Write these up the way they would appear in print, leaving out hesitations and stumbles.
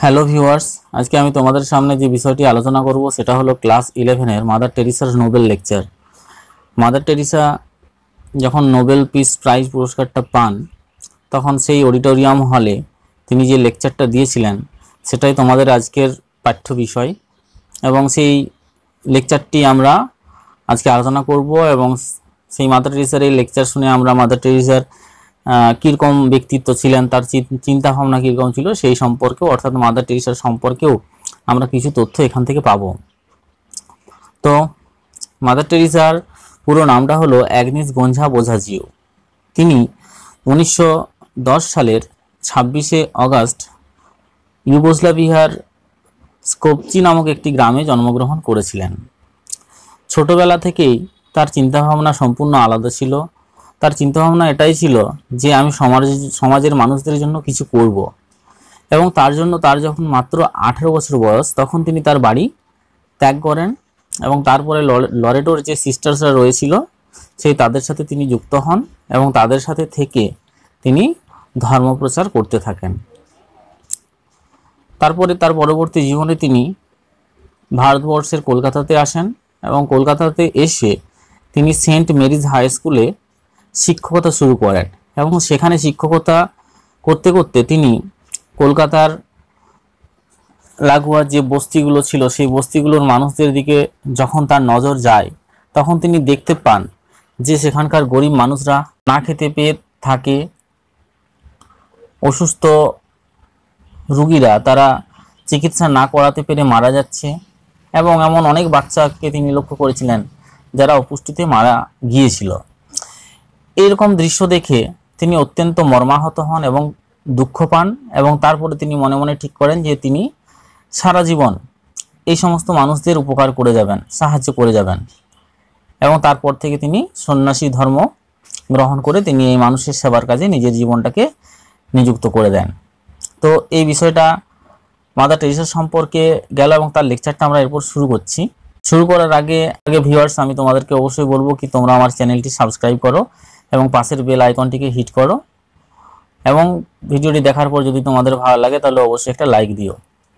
Hello viewers, আজকে আমি তোমাদের সামনে যে বিষয়টি আলোচনা করব সেটা হলো ক্লাস 11-এর মাদার টেরিসার নোবেল লেকচার। মাদার টেরিসা যখন নোবেল পিস প্রাইজ পুরস্কারটা পান, তখন সেই অডিটোরিয়াম হলে তিনি যে লেকচারটা দিয়েছিলেন সেটাই তোমাদের আজকের পাঠ্য বিষয়, এবং সেই লেকচারটি আমরা আজকে আলোচনা করব। এবং সেই মাদার টেরিসার এই লেকচার শুনে আমরা মাদার টেরিসার কীরকম ব্যক্তিত্ব ছিলেন, তার চিন্তা ভাবনা কীরকম ছিল সেই সম্পর্কেও, অর্থাৎ মাদার টেরিসার সম্পর্কেও আমরা কিছু তথ্য এখান থেকে পাবো। তো মাদার টেরিসার পুরো নামটা হলো অ্যাগনেস গঞ্ঝা বোঝাজিও। তিনি 1910 সালের 26শে অগাস্ট ইউগোস্লাভিয়ার স্কোপচি নামক একটি গ্রামে জন্মগ্রহণ করেছিলেন। ছোটবেলা থেকেই তার চিন্তাভাবনা সম্পূর্ণ আলাদা ছিল। তার চিন্তাভাবনা এটাই ছিল যে আমি সমাজের মানুষদের জন্য কিছু করব, এবং তার জন্য তার যখন মাত্র 18 বছর বয়স তখন তিনি তার বাড়ি ত্যাগ করেন, এবং তারপরে লরেটোর যে সিস্টার্সরা রয়েছিল সেই তাদের সাথে তিনি যুক্ত হন এবং তাদের সাথে থেকে তিনি ধর্মপ্রচার করতে থাকেন। তারপরে তার পরবর্তী জীবনে তিনি ভারতবর্ষের কলকাতাতে আসেন, এবং কলকাতাতে এসে তিনি সেন্ট মেরিজ হাই স্কুলে শিক্ষকতা শুরু করেন, এবং সেখানে শিক্ষকতা করতে করতে তিনি কলকাতার লাগোয়া যে বস্তিগুলো ছিল সেই বস্তিগুলোর মানুষদের দিকে যখন তার নজর যায়, তখন তিনি দেখতে পান যে সেখানকার গরিব মানুষরা না খেতে পেয়ে থাকে, অসুস্থ রুগীরা তারা চিকিৎসা না করাতে পেরে মারা যাচ্ছে, এবং এমন অনেক বাচ্চাকে তিনি লক্ষ্য করেছিলেন যারা অপুষ্টিতে মারা গিয়েছিল। এরকম দৃশ্য দেখে তিনি অত্যন্ত মর্মাহত হন এবং দুঃখ পান, এবং তারপরে তিনি মনে মনে ঠিক করেন যে তিনি সারা জীবন এই সমস্ত মানুষদের উপকার করে যাবেন, সাহায্য করে যাবেন, এবং তারপর থেকে তিনি সন্ন্যাসী ধর্ম গ্রহণ করে তিনি এই মানুষের সেবার কাজে নিজের জীবনটাকে নিযুক্ত করে দেন। তো এই বিষয়টা মাদার টেরিসা সম্পর্কে গেল, এবং তার লেকচারটা আমরা এরপর শুরু করছি। শুরু করার আগে ভিউয়ার্স, আমি তোমাদেরকে অবশ্যই বলবো কি তোমরা আমার চ্যানেলটি সাবস্ক্রাইব করো এবং পাশের বেল আইকনটিকে হিট করো, এবং ভিডিওটি দেখার পর যদি তোমাদের ভালো লাগে তাহলে অবশ্যই একটা লাইক দিও।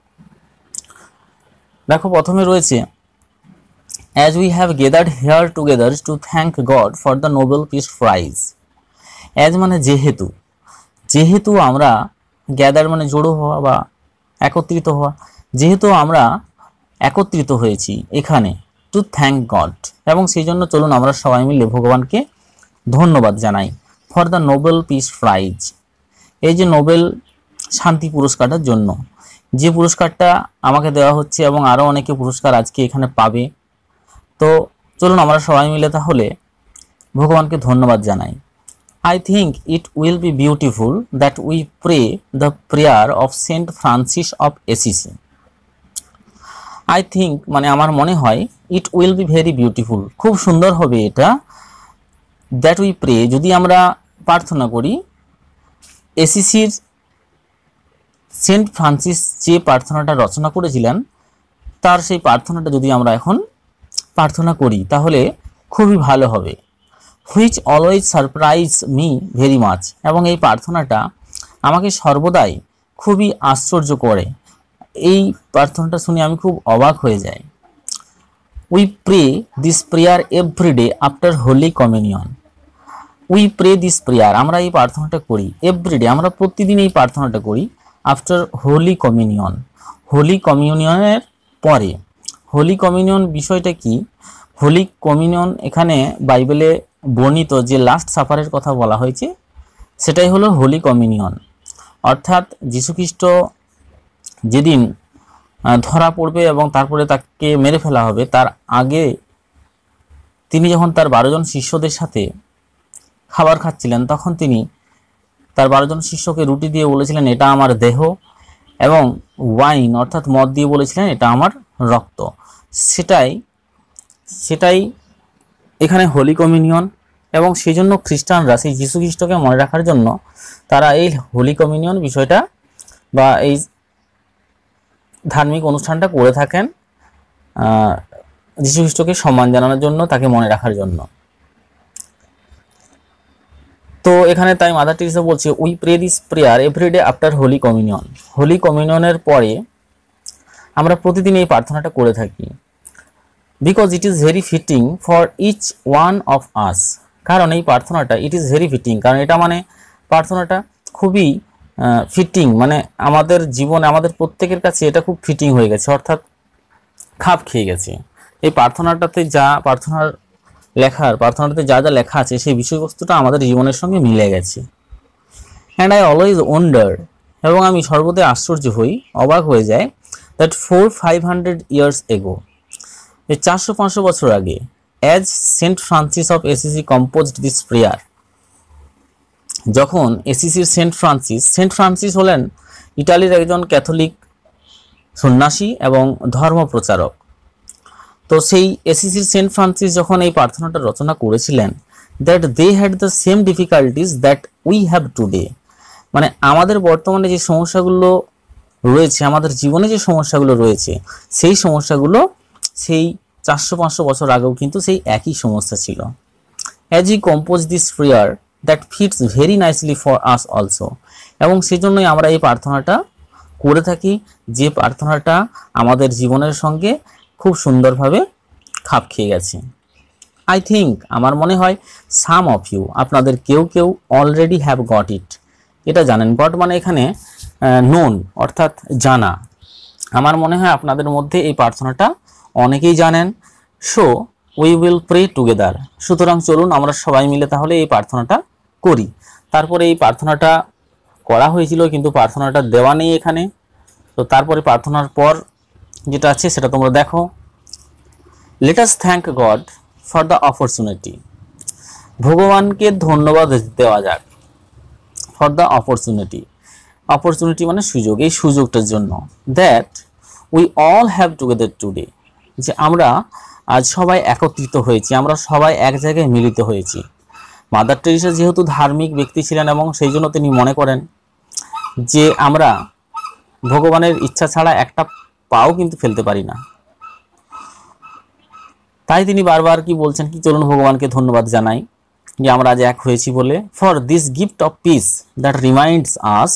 দেখো, প্রথমে রয়েছে as we have gathered here together to thank God for the Nobel Peace Prize। as মানে যেহেতু, যেহেতু আমরা, গ্যাদার মানে জড়ো হওয়া বা একত্রিত হওয়া, যেহেতু আমরা একত্রিত হয়েছি এখানে টু থ্যাংক গড, এবং সেই জন্য চলুন আমরা সবাই মিলে ভগবানকে ধন্যবাদ জানাই for the Nobel peace prize, এই যে নোবেল শান্তি পুরস্কারটার জন্য, যে পুরস্কারটা আমাকে দেওয়া হচ্ছে এবং আরও অনেকে পুরস্কার আজকে এখানে পাবে। তো চলুন আমরা সবাই মিলে তাহলে ভগবানকে ধন্যবাদ জানাই। I think it will be beautiful that we pray the prayer of Saint Francis of Assisi। I think মানে আমার মনে হয়, it will be very beautiful, খুব সুন্দর হবে এটা, that we pray যদি আমরা প্রার্থনা করি, এসিসির সেন্ট ফ্রান্সিস যে প্রার্থনাটা রচনা করেছিলেন তার সেই প্রার্থনাটা যদি আমরা এখন প্রার্থনা করি তাহলে খুবই ভালো হবে। Which always surprise me very much, এবং এই প্রার্থনাটা আমাকে সর্বদাই খুবই আশ্চর্য করে, এই প্রার্থনাটা শুনে আমি খুব অবাক হয়ে যাই। We pray this prayer everyday after holy communion. We pray this prayer, আমরা এই প্রার্থনাটা করি এভরিডে, আমরা প্রতিদিন এই প্রার্থনাটা করি আফটার হোলি কমিউনিয়ন, হোলি কমিউনিয়নের পরে। হোলি কমিউনিয়ন বিষয়টা কি? হোলি কমিউনিয়ন এখানে বাইবেলে বর্ণিত যে লাস্ট সাপারের কথা বলা হয়েছে সেটাই হলো হোলি কমিউনিয়ন, অর্থাৎ যীশুখ্রিস্ট যেদিন ধরা পড়বে এবং তারপরে তাকে মেরে ফেলা হবে, তার আগে তিনি যখন তার 12 জন শিষ্যদের সাথে খাবার খাচ্ছিলেন তখন তিনি তার 12 জন শিষ্যকে রুটি দিয়ে বলেছিলেন এটা আমার দেহ, এবং ওয়াইন অর্থাৎ মদ দিয়ে বলেছিলেন এটা আমার রক্ত। সেটাই এখানে হোলি কমিউনিয়ন, এবং সেই জন্য খ্রিস্টানরা সেই যীশু খ্রিস্টকে মনে রাখার জন্য তারা এই হোলি কমিউনিয়ন বিষয়টা বা এই ধার্মিক অনুষ্ঠানটা করে থাকেন, যীশু খ্রিস্টকে সম্মান জানানোর জন্য, তাকে মনে রাখার জন্য। তো এখানে তাই মাদার টেরেসা বলছে we pray this prayer everyday after holy communion. Holy কমিউনিয়নের পরে আমরা প্রতিদিন এই প্রার্থনাটা করে থাকি। Because it is very fitting for each one of us. কারণ এই প্রার্থনাটা ইট ইজ ভেরি ফিটিং, কারণ এটা মানে প্রার্থনাটা খুবই ফিটিং, মানে আমাদের জীবনে আমাদের প্রত্যেকের কাছে এটা খুব ফিটিং হয়ে গেছে, অর্থাৎ খাপ খেয়ে গেছে। এই প্রার্থনাটাতে যা প্রার্থনাটাতে যা যা লেখা আছে সেই বিষয়বস্তুটা আমাদের জীবনের সঙ্গে মিলে গেছে। অ্যান্ড আই অলওয়েজ ওয়ান্ডার, এবং আমি সর্বদাই আশ্চর্য হই, অবাক হয়ে যায়, দ্যাট 400-500 ইয়ার্স এগো, এই 400-500 বছর আগে, as Saint Francis of Assisi composed this prayer, যখন এসিসির সেন্ট ফ্রান্সিস হলেন ইটালির একজন ক্যাথলিক সন্ন্যাসী এবং ধর্ম প্রচারক। তো সেই এসিসির সেন্ট ফ্রান্সিস যখন এই প্রার্থনাটা রচনা করেছিলেন, that they had the same difficulties that we have today, মানে আমাদের বর্তমানে যে সমস্যাগুলো রয়েছে, আমাদের জীবনে যে সমস্যাগুলো রয়েছে, সেই সমস্যাগুলো সেই 400-500 বছর আগেও কিন্তু সেই একই সমস্যা ছিল। As he compose this prayer that fits very nicely for us also, এবং সেই জন্যই আমরা এই প্রার্থনাটা করে থাকি, যে প্রার্থনাটা আমাদের জীবনের সঙ্গে খুব সুন্দরভাবে খাপ খেয়ে গেছে। আই থিঙ্ক, আমার মনে হয়, সাম অফ ইউ, আপনাদের কেউ কেউ অলরেডি হ্যাভ গট ইট, এটা জানেন। গট মানে এখানে নোন, অর্থাৎ জানা। আমার মনে হয় আপনাদের মধ্যে এই প্রার্থনাটা অনেকেই জানেন। So we will pray together, সুতরাং চলুন আমরা সবাই মিলে তাহলে এই প্রার্থনাটা করি। তারপরে এই প্রার্থনাটা করা হয়েছিল, কিন্তু প্রার্থনাটা দেওয়া নেই এখানে। তো তারপরে প্রার্থনার পর যেটা আছে সেটা তোমরা দেখো। Let us thank God for the opportunity, ভগবানকে ধন্যবাদ দেওয়া যাক। ফর দ্য অপরচুনিটি মানে সুযোগ, এই সুযোগটার জন্য। That we all have together today, যে আমরা আজ সবাই একত্রিত হয়েছি, আমরা সবাই এক জায়গায় মিলিত হয়েছি। মাদার টেরেসা যেহেতু ধার্মিক ব্যক্তি ছিলেন এবং সেই জন্য তিনি মনে করেন যে আমরা ভগবানের ইচ্ছা ছাড়া একটা পাও কিন্তু ফেলতে পারি না। তাই তিনি বারবার কি বলছেন, কি চলুন ভগবানকে ধন্যবাদ জানাই যে আমরা আজ এক হয়েছি বলে। For this gift of peace that reminds us,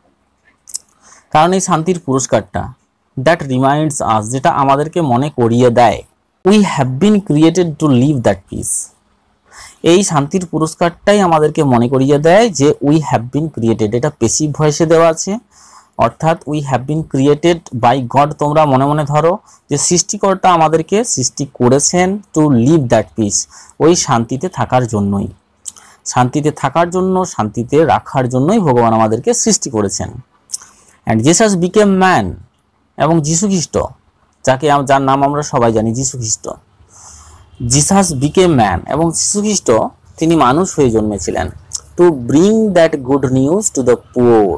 কারণ এই শান্তির পুরস্কারটা, দ্যাট রিমাইন্ডস আস, যেটা আমাদেরকে মনে করিয়ে দেয়, we have been created to live that peace, এই শান্তির পুরস্কারটাই আমাদেরকে মনে করিয়ে দেয় যে উই হ্যাভ বিন ক্রিয়েটেড। এটা পেসিভ ভয়েসে দেওয়া আছে, অর্থাৎ we have been created by God. তোমরা মনে মনে ধরো যে সৃষ্টিকর্তা আমাদেরকে সৃষ্টি করেছেন টু লিভ দ্যাট পিস, ওই শান্তিতে থাকার জন্যই, শান্তিতে থাকার জন্য, শান্তিতে রাখার জন্যই ভগবান আমাদেরকে সৃষ্টি করেছেন। অ্যান্ড জিসাস বিকেম ম্যান, এবং যীশু খ্রিস্ট, যার নাম আমরা সবাই জানি, যীশু খ্রিস্ট, জিসাস বিকেম ম্যান, এবং যীশু খ্রিস্ট তিনি মানুষ হয়ে জন্মেছিলেন। To bring that good news to the poor,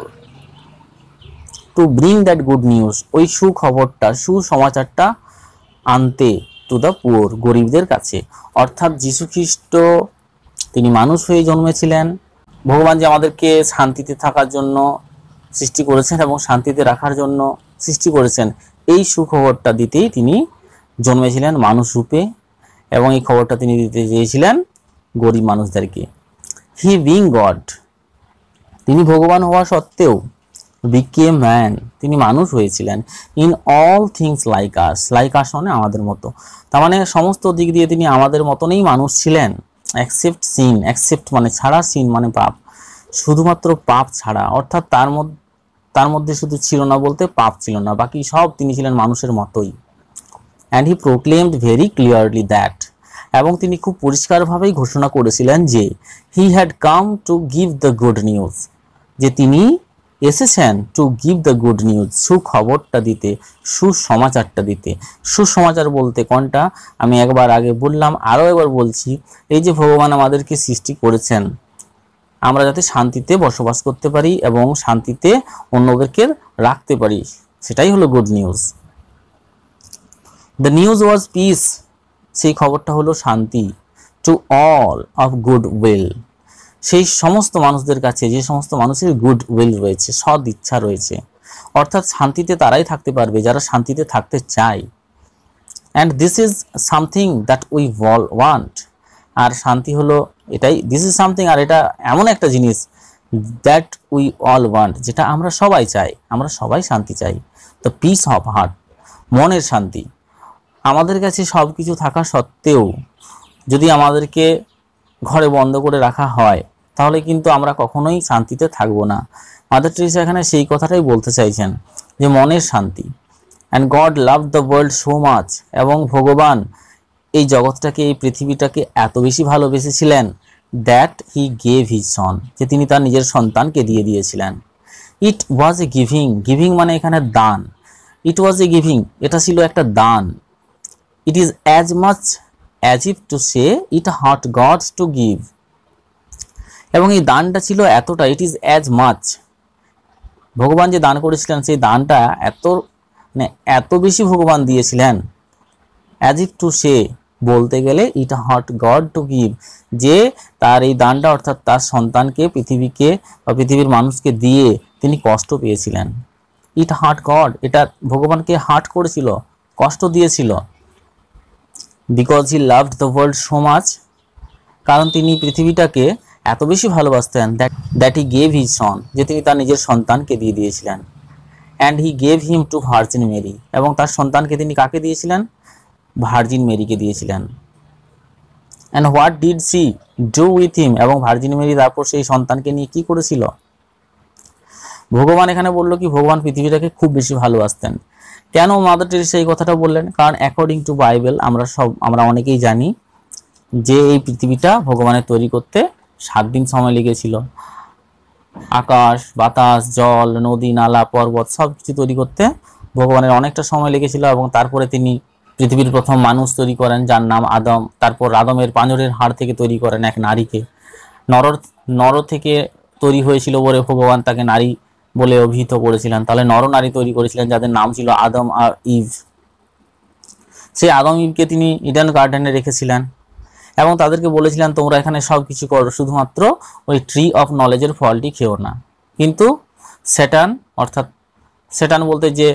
to bring that good news, ওই সুখবরটা, সুসমাচারটা আনতে, টু দ্য পুওর, গরিবদের কাছে। অর্থাৎ যীশু খ্রিস্ট তিনি মানুষ হয়ে জন্মেছিলেন, ভগবান যে আমাদেরকে শান্তিতে থাকার জন্য সৃষ্টি করেছেন এবং শান্তিতে রাখার জন্য সৃষ্টি করেছেন, এই সুখবরটা দিতেই তিনি জন্মেছিলেন মানুষ রূপে, এবং এই খবরটা তিনি দিতে চেয়েছিলেন গরিব মানুষদেরকে। হি বিং গড, তিনি ভগবান হওয়া সত্ত্বেও, বিকেম ম্যান, তিনি মানুষ হয়েছিলেন। In all things like us, like us মানে আমাদের মতো, তার মানে সমস্ত দিক দিয়ে তিনি আমাদের মতনই মানুষ ছিলেন। অ্যাকসেপ্ট সিন, অ্যাকসেপ্ট মানে ছাড়া, সিন মানে পাপ, শুধুমাত্র পাপ ছাড়া, অর্থাৎ তার মধ্যে শুধু ছিল না বলতে পাপ ছিল না, বাকি সব তিনি ছিলেন মানুষের মতোই। And he proclaimed very clearly that, এবং তিনি খুব পরিষ্কারভাবেই ঘোষণা করেছিলেন যে he had come to give the good news, যে তিনি এসেছেন to give the good news, সুখবরটা দিতে, সুসমাচারটা দিতে। সুসমাচার বলতে কোনটা আমি একবার আগে বললাম, আরও একবার বলছি, এই যে ভগবান আমাদেরকে সৃষ্টি করেছেন আমরা যাতে শান্তিতে বসবাস করতে পারি এবং শান্তিতে অন্যদেরকে রাখতে পারি, সেটাই হলো good news. The news was peace, সেই খবরটা হলো শান্তি। To all of good will, সেই সমস্ত মানুষদের কাছে যে সমস্ত মানুষের গুড উইল রয়েছে, সদ ইচ্ছা রয়েছে, অর্থাৎ শান্তিতে তারাই থাকতে পারবে যারা শান্তিতে থাকতে চায়। And this is something that we all want, আর শান্তি হলো এটাই, দিস ইজ সামথিং, আর এটা এমন একটা জিনিস দ্যাট উই অল ওয়ান্ট, যেটা আমরা সবাই চাই, আমরা সবাই শান্তি চাই। দ্য পিস অফ হার্ট, মনের শান্তি। আমাদের কাছে সব কিছু থাকা সত্ত্বেও যদি আমাদেরকে ঘরে বন্ধ করে রাখা হয় তাহলে কিন্তু আমরা কখনোই শান্তিতে থাকবো না। মাদার টেরেসা এখানে সেই কথাটাই বলতে চাইছেন যে মনের শান্তি। And God love the world so much, এবং ভগবান এই জগৎটাকে, এই পৃথিবীটাকে এত বেশি ভালোবেসেছিলেন that he gave his son, যে তিনি তার নিজের সন্তানকে দিয়ে দিয়েছিলেন। ইট ওয়াজ এ গিভিং, গিভিং মানে এখানে দান, ইট ওয়াজ এ গিভিং, এটা ছিল একটা দান। It is as much as if to say it hurt God's to give, এবং এই দানটা ছিল এতটা, ইট ইজ অ্যাজ মাচ, ভগবান যে দান করেছিলেন সেই দানটা এত বেশি ভগবান দিয়েছিলেন, অ্যাজ ইফ টু সে বলতে গেলে it hurt God to give, যে তার এই দানটা অর্থাৎ তার সন্তানকে পৃথিবীকে বা পৃথিবীর মানুষকে দিয়ে তিনি কষ্ট পেয়েছিলেন। ইট হার্ট গড, এটা ভগবানকে হার্ট করেছিল, কষ্ট দিয়েছিল। Because he loved the world so much, কারণ তিনি পৃথিবীটাকে এত বেশি ভালোবাসতেন that he gave his son, যে তিনি তার নিজের সন্তানকে দিয়ে দিয়েছিলেন। And he gave him to Virgin Mary, এবং তার সন্তানকে তিনি কাকে দিয়েছিলেন? ভার্জিন মেরিকে দিয়েছিলেন। And what did she do with him, এবং ভার্জিন মেরি তারপর সেই সন্তানকে নিয়ে কি করেছিল? ভগবান এখানে বলল কি ভগবান পৃথিবীটাকে খুব বেশি ভালোবাসতেন। কেন মাদার টেরেসা এই কথাটা বললেন? কারণ অ্যাকর্ডিং টু বাইবেল আমরা অনেকেই জানি যে এই পৃথিবীটা ভগবানের তৈরি করতে 7 দিন সময় লেগেছিল। আকাশ, বাতাস, জল, নদী, নালা, পর্বত সব কিছু তৈরি করতে ভগবানের অনেকটা সময় লেগেছিল, এবং তারপরে তিনি পৃথিবীর প্রথম মানুষ তৈরি করেন যার নাম আদম। তারপর আদমের পাঁজরের হাড় থেকে তৈরি করেন এক নারীকে। নর থেকে তৈরি হয়েছিল বলে ভগবান তাকে নারী বলে অভিহিত করেছিলেন। তাহলে নর নারী তৈরি করেছিলেন যাদের নাম ছিল আদম আর ইভ। সেই আদম ইভকে তিনি ইডেন গার্ডেনে রেখেছিলেন এবং তাদেরকে বলেছিলেন তোমরা এখানে সব কিছু করো, শুধুমাত্র ওই ট্রি অফ নলেজের ফলটি খেও না। কিন্তু স্যাটান, অর্থাৎ স্যাটান বলতে যে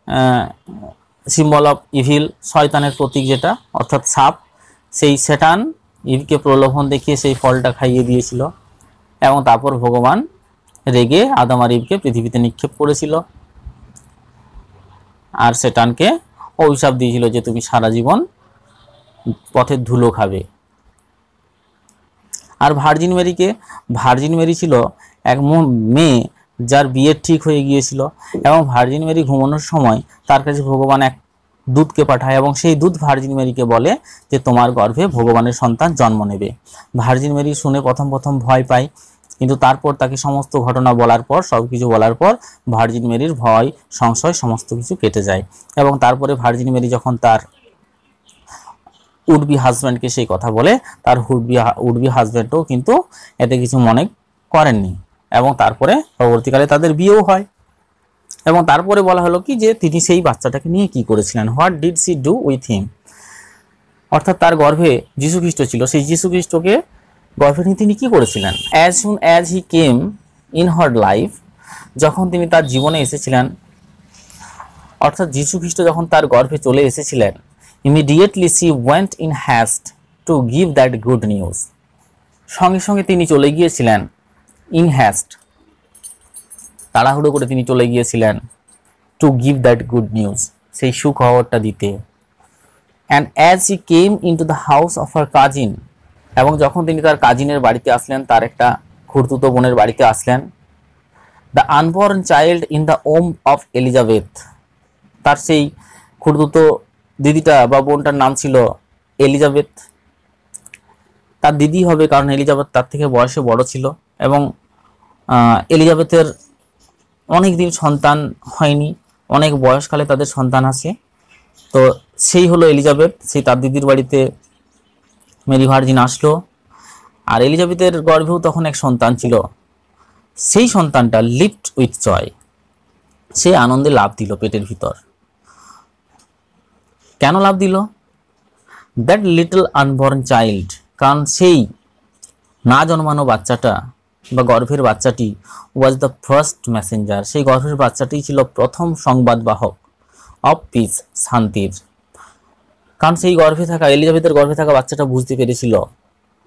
সিম্বল অফ ইভিল, শয়তানের প্রতীক যেটা, অর্থাৎ সাপ, সেই স্যাটান ইভকে প্রলোভন দেখিয়ে সেই ফলটা খাইয়ে দিয়েছিল এবং তারপর ভগবান রেগে আদম আর ইভকে পৃথিবীতে নিক্ষেপ করেছিল আর স্যাটানকে অভিশাপ দিয়েছিল যে তুমি সারা জীবন পথের ধুলো খাবে। আর ভার্জিন মেরি ছিল এক মেয়ে যার বিয়ে ঠিক হয়ে গিয়েছিল এবং ভার্জিন মেরি ঘুমানোর সময় তার কাছে ভগবান এক দূতকে পাঠায় এবং সেই দূত ভার্জিন মেরিকে বলে যে তোমার গর্ভে ভগবানের সন্তান জন্ম নেবে। ভার্জিন মেরি শুনে প্রথম ভয় পায়, কিন্তু তারপর তাকে সমস্ত ঘটনা বলার পর, সবকিছু বলার পর ভার্জিন মেরির ভয় সংশয় সমস্ত কিছু কেটে যায় এবং তারপরে ভার্জিন মেরি যখন তার উড বি হাজব্যান্ডকে সেই কথা বলে, তার উড বি হাজব্যান্ডও কিন্তু এতে কিছু মনে করেননি এবং তারপরে পরবর্তীকালে তাদের বিয়েও হয়। এবং তারপরে বলা হলো কি যে তিনি সেই বাচ্চাটাকে নিয়ে কি করেছিলেন, what did she do with him, অর্থাৎ তার গর্ভে যীশু খ্রিস্ট ছিল, সেই যীশু খ্রিস্টকে গর্ভে নিয়ে তিনি কি করেছিলেন। As soon as he came in her life, যখন তিনি তার জীবনে এসেছিলেন, অর্থাৎ যীশু খ্রিস্ট যখন তার গর্ভে চলে এসেছিলেন, immediately she went in haste to give that good news, সঙ্গে সঙ্গে তিনি চলে গিয়েছিলেন ইন হ্যাস্ট, তাড়াহুড়ো করে তিনি চলে গিয়েছিলেন to give that good news, সেই সুখবরটা দিতে। And as he came into the house of her cousin, এবং যখন তিনি তার কাজিনের বাড়িতে আসলেন, তার একটা খুড়তুতো বোনের বাড়িতে আসলেন, the unborn child in the womb of Elizabeth, তার সেই খুড়তুতো দিদিটা বা বোনটার নাম ছিল এলিজাবেথ, তার দিদি হবে কারণ এলিজাবেথ তার থেকে বয়সে বড় ছিল এবং এলিজাবেথের অনেক দিন সন্তান হয়নি, অনেক বয়সকালে তাদের সন্তান আসে, তো সেই হলো এলিজাবেথ। সেই তার দিদির বাড়িতে মেরি ভার্জিন আসলো আর এলিজাবেথের গর্ভেও তখন এক সন্তান ছিল, সেই সন্তানটা লিভড উইথ জয়, সে আনন্দে লাফ দিল পেটের ভিতর। কেন লাভ দিল? দ্যাট লিটল আনবর্ন চাইল্ড, কারণ সেই না জন্মানো বাচ্চাটা বা গর্ভের বাচ্চাটি ওয়াজ দ্য ফার্স্ট মেসেঞ্জার, সেই গর্ভের বাচ্চাটি ছিল প্রথম সংবাদবাহক অফ পিস, শান্তির। কারণ সেই গর্ভে থাকা এলিজাবেথের গর্ভে থাকা বাচ্চাটা বুঝতে পেরেছিল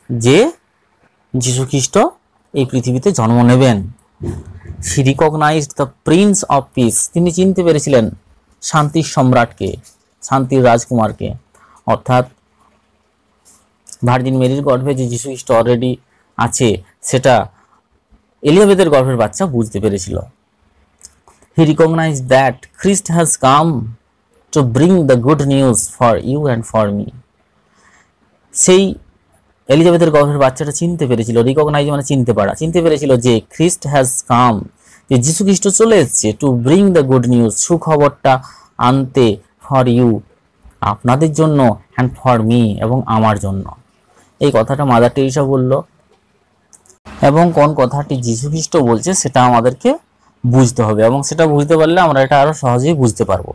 যে যীশুখ্রিস্ট এই পৃথিবীতে জন্ম নেবেন। He recognised the prince of peace, তিনি চিনতে পেরেছিলেন শান্তির সম্রাটকে, শান্তির রাজকুমারকে, অর্থাৎ ভার্জিন মেরির গর্ভে যে যীশুখ্রিস্ট অলরেডি আছে সেটা এলিজাবেথের গর্ভের বাচ্চা বুঝতে পেরেছিল। He recognised that Christ has come to bring the good news for you and for me. সেই এলিজাবেথের গর্ভের বাচ্চাটা চিনতে পেরেছিল, রিকগনাইজ মানে চিনতে পারা, চিনতে পেরেছিল যে খ্রিস্ট হ্যাজ কাম, যে যীশুখ্রিস্ট চলে এসেছে, to bring the good news, সুখবরটা আনতে, ফর ইউ আপনাদের জন্য, অ্যান্ড ফর মি এবং আমার জন্য। এই কথাটা মাদার টেরেসা বলল, এবং কোন কথাটি যীশুখ্রিস্ট বলছে সেটা আমাদেরকে বুঝতে হবে, এবং সেটা বুঝতে পারলে আমরা এটা আরো সহজেই বুঝতে পারবো।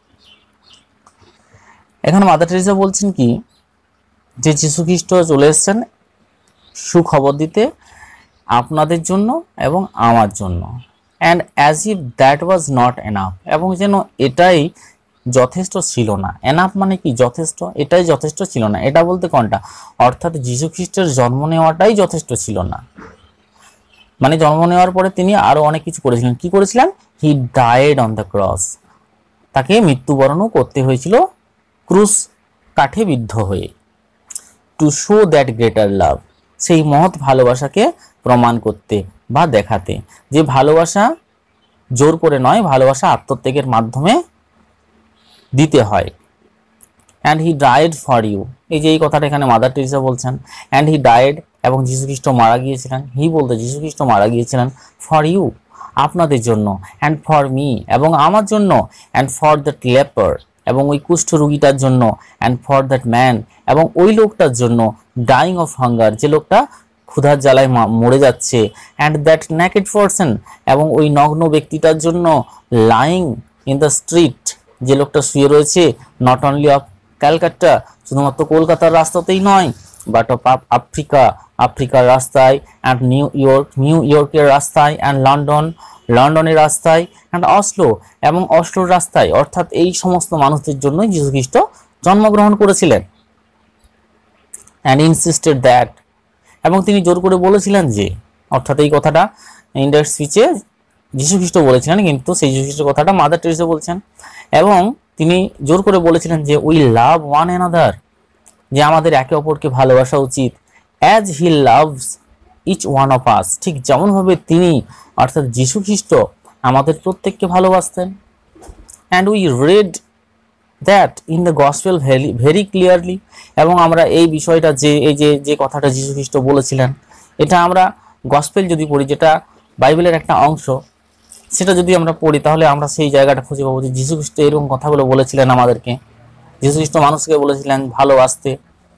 এখানে মাদার টেরেসা বলছেন কি, যে যীশুখ্রিস্ট চলে এসেছেন সুখবর দিতে আপনাদের জন্য এবং আমার জন্য, and as if that was not enough, এবং যেন এটাই যথেষ্ট ছিল না। এনাফ মানে কি, যথেষ্ট, এটাই যথেষ্ট ছিল না। এটা বলতে কোনটা, অর্থাৎ যীশুখ্রিস্টের জন্ম নেওয়াটাই যথেষ্ট ছিল না, মানে জন্ম নেওয়ার পরে তিনি আরো অনেক কিছু করেছিলেন। কি করেছিলেন? He died on the cross, তাকে মৃত্যুবরণও করতে হয়েছিল ক্রুশ কাঠে বিদ্ধ হয়ে। To show that greater love, সেই মহৎ ভালোবাসাকে প্রমাণ করতে বা দেখাতে, যে ভালোবাসা জোর করে নয়, ভালোবাসা আত্মত্যাগের মাধ্যমে দিতে হয়। And he died for you, এই যে এই কথাটা এখানে মাদার টেরেসা বলছেন, অ্যান্ড হি ডায়েড, এবং যীশুখ্রিস্ট মারা গিয়েছিলেন, হি বলতে যীশুখ্রিস্ট মারা গিয়েছিলেন, ফর ইউ আপনাদের জন্য, অ্যান্ড ফর মি এবং আমার জন্য, অ্যান্ড ফর দ্যাট লেপার এবং ওই কুষ্ঠ রোগীটার জন্য, অ্যান্ড ফর দ্যাট ম্যান এবং ওই লোকটার জন্য, ডাইং অফ হাঙ্গার, যে লোকটা ক্ষুধার জ্বালায় মরে যাচ্ছে, অ্যান্ড দ্যাট নেকেড পারসন এবং ওই নগ্ন ব্যক্তিটার জন্য, লাইং ইন দ্য স্ট্রিট, যে লোকটা শুয়ে রয়েছে, নট অনলি অফ ক্যালকাটা, শুধুমাত্র কলকাতার রাস্তাতেই নয়, বাট অফ আফ্রিকার রাস্তায়, অ্যান্ড নিউ ইয়র্কের রাস্তায়, অ্যান্ড লন্ডনের রাস্তায়, অ্যান্ড অসলো এবং অসলোর রাস্তায়, অর্থাৎ এই সমস্ত মানুষদের জন্যই যীশুখ্রিস্ট জন্মগ্রহণ করেছিলেন। অ্যান্ড ইনসিস্টেড দ্যাট, এবং তিনি জোর করে বলেছিলেন যে, অর্থাৎ এই কথাটা ইনডাইরেক্ট স্পিচে যীশুখ্রিস্ট বলেছিলেন, কিন্তু সেই যীশুখ্রিস্টের কথাটা মাদার টেরেসা বলছেন, এবং তিনি জোর করে বলেছিলেন যে উই লাভ ওয়ান অ্যানাদার, যে আমাদের একে অপরকে ভালোবাসা উচিত, as he loves each one of us, ঠিক যেমনভাবে তিনি অর্থাৎ যীশুখ্রিস্ট আমাদের প্রত্যেককে ভালোবাসতেন। And we read that in the gospel very clearly, এবং আমরা এই বিষয়টা যে কথাটা যীশুখ্রিস্ট বলেছিলেন, এটা আমরা গসপেল যদি পড়ি, যেটা বাইবেলের একটা অংশ, সেটা যদি আমরা পড়ি তাহলে আমরা সেই জায়গাটা খুঁজে পাবো যে যীশুখ্রিস্ট এরকম কথাগুলো বলেছিলেন আমাদেরকে। যীশুখ্রিস্ট মানুষকে বলেছিলেন ভালোবাসতে,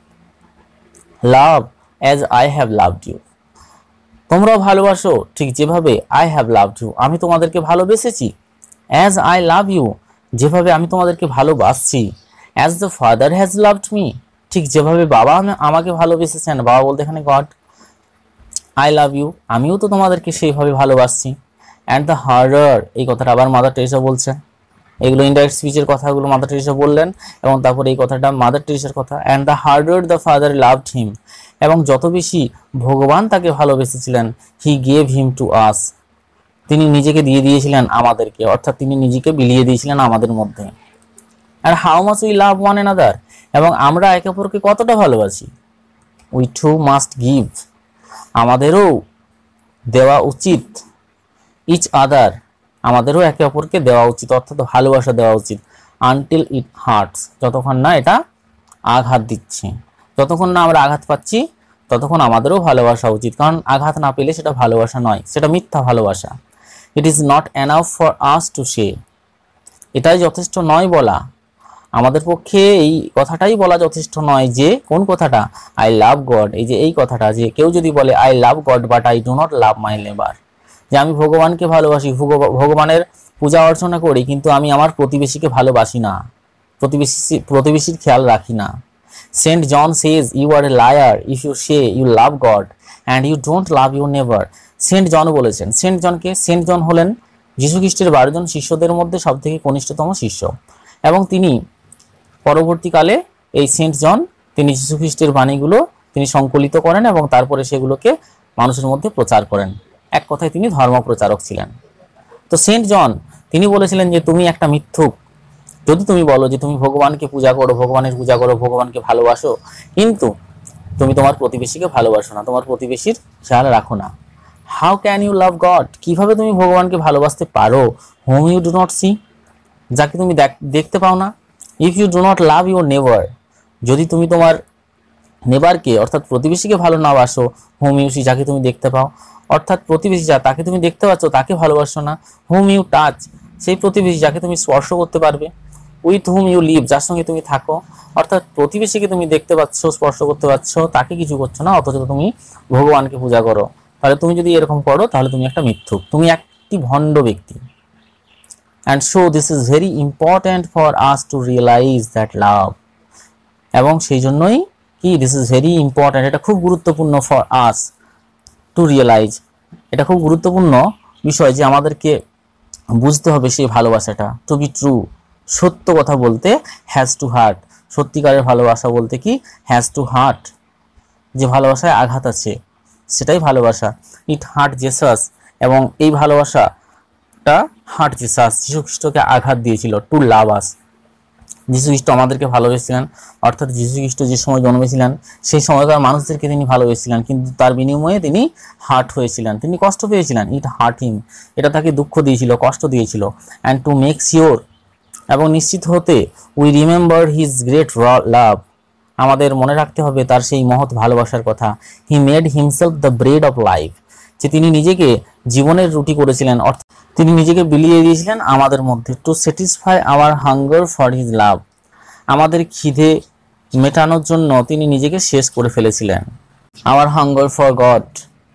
love as I have loved you, তোমরাও ভালোবাসো ঠিক যেভাবে আই হ্যাভ লাভড ইউ, আমি তোমাদেরকে ভালোবেসেছি। অ্যাজ আই লাভ ইউ, যেভাবে আমি তোমাদেরকে ভালোবাসছি। As the Father has loved me, ঠিক যেভাবে বাবা আমাকে ভালোবেসেছেন, বাবা বলতে এখানে গড। আই লাভ ইউ, আমিও তো তোমাদেরকে সেইভাবে ভালোবাসছি। অ্যান্ড দ্য হার্ডার, এই কথাটা আবার মাদার টেরেসা বলছেন, এগুলো ইনডাইরেক্ট স্পিচের কথাগুলো মাদার টেরেসা বললেন, এবং তারপরে এই কথাটা মাদার টেরেসার কথা। And the harder the Father loved him, এবং যত বেশি ভগবান তাকে ভালোবেসেছিলেন, হি গেভ হিম টু আস, তিনি নিজেকে দিয়ে দিয়েছিলেন আমাদেরকে, অর্থাৎ তিনি নিজেকে বিলিয়ে দিয়েছিলেন আমাদের মধ্যে। আর how much we love one another, এবং আমরা একে অপরকে কতটা ভালোবাসি। উই টু মাস্ট গিভ, আমাদেরও দেওয়া উচিত। ইচ আদার, আমাদেরও একে অপরকে দেওয়া উচিত, অর্থাৎ ভালোবাসা দেওয়া উচিত। আনটিল ইট হার্টস, যতক্ষণ না এটা আঘাত দিচ্ছে, যতক্ষণ না আমরা আঘাত পাচ্ছি ততক্ষণ আমাদেরও ভালোবাসা উচিত, কারণ আঘাত না পেলে সেটা ভালোবাসা নয়, সেটা মিথ্যা ভালোবাসা। It is not enough for us to say, এটাই যথেষ্ট নয় বলা, আমাদের পক্ষে এই কথাটাই বলা যথেষ্ট নয় যে কোন কথাটা, আই লাভ গড, এই যে এই কথাটা, যে কেউ যদি বলে I love God but I do not love my neighbour, যে আমি ভগবানকে ভালোবাসি, ভগবানের পূজা অর্চনা করি, কিন্তু আমি আমার প্রতিবেশীকে ভালোবাসি না, প্রতিবেশীর খেয়াল রাখি না। Saint John says you are a liar if you say you love God and you don't love your neighbour. Saint John বলেছেন, সেন্ট জন হলেন যীশুখ্রিস্টের 12 জন শিষ্যদের মধ্যে সবথেকে কনিষ্ঠতম শিষ্য, এবং তিনি পরবর্তীকালে এই সেন্ট জন তিনি যীশুখ্রিস্টের বাণীগুলো তিনি সংকলিত করেন এবং তারপরে সেগুলোকে মানুষের মধ্যে প্রচার করেন। এক কথায় তিনি ধর্মপ্রচারক ছিলেন। তো সেন্ট জন তিনি বলেছিলেন যে তুমি একটা মিথ্যুক, যদি তুমি বলো যে তুমি ভগবানকে পূজা করো, ভগবানের পূজা করো, ভগবানকে ভালোবাসো, কিন্তু তুমি তোমার প্রতিবেশীকে ভালোবাসো না, তোমার প্রতিবেশীর খেয়াল রাখো না। How can you love God, কিভাবে তুমি ভগবানকে ভালোবাসতে পারো, whom you do not see, যাকে তুমি দেখতে পাও না। If you do not love your neighbour, যদি তুমি তোমার নেবারকে অর্থাৎ প্রতিবেশীকে ভালো না বাসো, হোম ইউ সি, যাকে তুমি দেখতে পাও, অর্থাৎ প্রতিবেশী যা তাকে তুমি দেখতে পাচ্ছ তাকে ভালোবাসো না। হোম ইউ টাচ, সেই প্রতিবেশী যাকে তুমি স্পর্শ করতে পারবে। উইথ হুম ইউ লিভ, যার সঙ্গে তুমি থাকো, অর্থাৎ প্রতিবেশীকে তুমি দেখতে পাচ্ছ, স্পর্শ করতে পারছো, তাকে কিছু করছো না, অথচ তুমি ভগবানকে পূজা করো। তাহলে তুমি যদি এরকম করো তাহলে তুমি একটা মিথ্যুক, তুমি একটি ভণ্ড ব্যক্তি। And so this is very important for us to realise that love, এবং সেই জন্যই কি দিস ইজ ভেরি ইম্পর্ট্যান্ট, এটা খুব গুরুত্বপূর্ণ ফর আস টু রিয়েলাইজ, এটা খুব গুরুত্বপূর্ণ বিষয় যে আমাদেরকে বুঝতে হবে সেই ভালোবাসাটা। টু বি ট্রু, সত্য কথা বলতে, হ্যাজ টু হার্ট, সত্যিকারের ভালোবাসা বলতে কি হ্যাজ টু হার্ট, যে ভালোবাসায় আঘাত আছে সেটাই ভালোবাসা। ইট হার্ট জেসাস, এবং এই ভালোবাসাটা হার্ট জেসাস, যীশু খ্রিস্টকে আঘাত দিয়েছিল। টু লাভ আস, যীশু খ্রিস্ট আমাদেরকে ভালোবেসেছিলেন, অর্থাৎ যীশু খ্রিস্ট যে সময় জন্মেছিলেন সেই সময়কার মানুষদেরকে তিনি ভালোবেসেছিলেন, কিন্তু তার বিনিময়ে তিনি হার্ট হয়েছিলেন, তিনি কষ্ট পেয়েছিলেন। ইট হার্ট হিম, এটা তাকে দুঃখ দিয়েছিল, কষ্ট দিয়েছিল। অ্যান্ড টু মেক শিওর, এবং নিশ্চিত হতে, we remember his great love, আমাদের মনে রাখতে হবে তার সেই মহৎ ভালোবাসার কথা। He made himself the bread of life, যে তিনি নিজেকে জীবনের রুটি করেছিলেন, অর্থাৎ তিনি নিজেকে বিলিয়ে দিয়েছিলেন আমাদের মধ্যে। To satisfy our hunger for his love, আমাদের খিদে মেটানোর জন্য তিনি নিজেকে শেষ করে ফেলেছিলেন। আওয়ার হাঙ্গার ফর গড,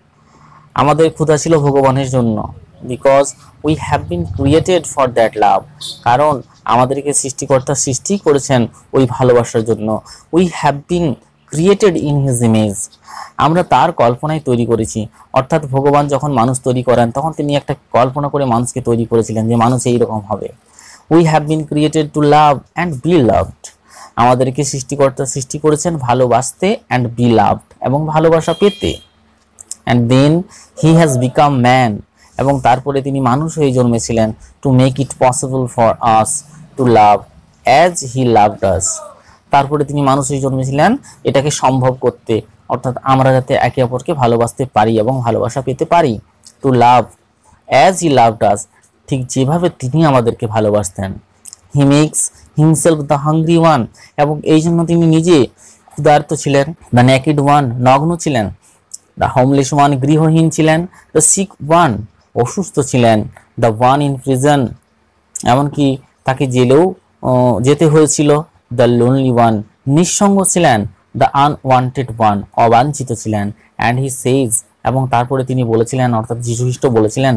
আমাদের ক্ষুধা ছিল ভগবানের জন্য। Because we have been created for that love, কারণ আমাদেরকে সৃষ্টিকর্তা সৃষ্টি করেছেন ওই ভালোবাসার জন্য। We have been created in his image, আমরা তার কল্পনায় তৈরি করেছি। অর্থাৎ ভগবান যখন মানুষ তৈরি করেন তখন তিনি একটা কল্পনা করে মানুষকে তৈরি করেছিলেন যে মানুষ এইরকম হবে। We have been created to love and be loved, আমাদেরকে সৃষ্টিকর্তা সৃষ্টি করেছেন ভালোবাসতে, অ্যান্ড বি লাভড, এবং ভালোবাসা পেতে। And then he has become man, এবং তারপরে তিনি মানুষ হয়ে জন্মেছিলেন। To make it possible for us to love as he loved us, তারপরে তিনি মানুষ হয়ে জন্মেছিলেন এটাকে সম্ভব করতে, অর্থাৎ আমরা যাতে একে অপরকে ভালোবাসতে পারি এবং ভালোবাসা পেতে পারি। To love as he loved us, ঠিক যেভাবে তিনি আমাদেরকে ভালোবাসতেন। He makes himself the hungry one, এবং এই জন্য তিনি নিজে ক্ষুধার্ত ছিলেন। দ্য নেকেড ওয়ান, নগ্ন ছিলেন। দ্য হোমলেস ওয়ান, গৃহহীন ছিলেন। দ্য সিক ওয়ান, অসুস্থ ছিলেন। দ্য ওয়ান ইন প্রিজন, এমনকি তাকে জেলেও যেতে হয়েছিল। দ্য লোনলি ওয়ান, নিঃসঙ্গ ছিলেন। দ্য আনওয়ান্টেড ওয়ান, অবাঞ্ছিত ছিলেন। অ্যান্ড হি সেইজ, এবং তারপরে তিনি বলেছিলেন, অর্থাৎ যীশু খ্রিস্ট বলেছিলেন,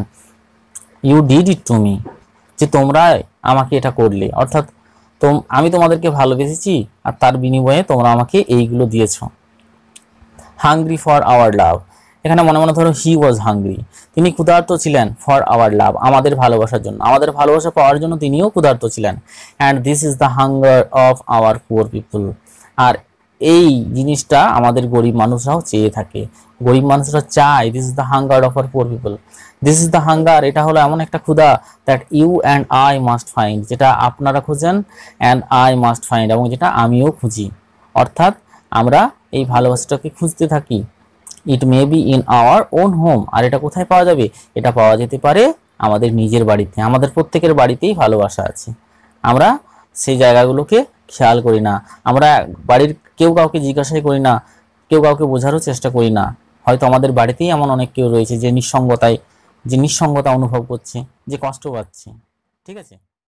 you did it to me, যে তোমরা আমাকে এটা করলে, অর্থাৎ আমি তোমাদেরকে ভালোবেসেছি আর তার বিনিময়ে তোমরা আমাকে এইগুলো দিয়েছ। হাংরি ফর আওয়ার লাভ, এখানে মনে মনে ধরো হি ওয়াজ হাংরি, তিনি ক্ষুধার্ত ছিলেন। ফর আওয়ার লাভ, আমাদের ভালোবাসার জন্য, আমাদের ভালোবাসা পাওয়ার জন্য তিনিও ক্ষুধার্ত ছিলেন। And this is the hunger of our poor people, আর এই জিনিসটা আমাদের গরিব মানুষরাও চেয়ে থাকে, গরিব মানুষরা চায়। This is the hunger of our poor people, this is the hunger, এটা হলো এমন একটা ক্ষুধা that you and I must find, যেটা আপনারা খুঁজেন, অ্যান্ড আই মাস্ট ফাইন্ড, এবং যেটা আমিও খুঁজি। অর্থাৎ আমরা এই ভালোবাসাটাকে খুঁজতে থাকি। It may be in our own home, আর এটা কোথায় পাওয়া যাবে? এটা পাওয়া যেতে পারে আমাদের নিজের বাড়িতে। আমাদের প্রত্যেকের বাড়িতেই ভালোবাসা আছে, আমরা সেই জায়গাগুলোকে খেয়াল করি না। আমরা বাড়ির কেউ কাউকে জিজ্ঞাসাই করি না, কেউ কাউকে বোঝারও চেষ্টা করি না। হয়তো আমাদের বাড়িতেই এমন অনেক কেউ রয়েছে যে নিঃসঙ্গতা অনুভব করছে, যে কষ্ট পাচ্ছে। ঠিক আছে।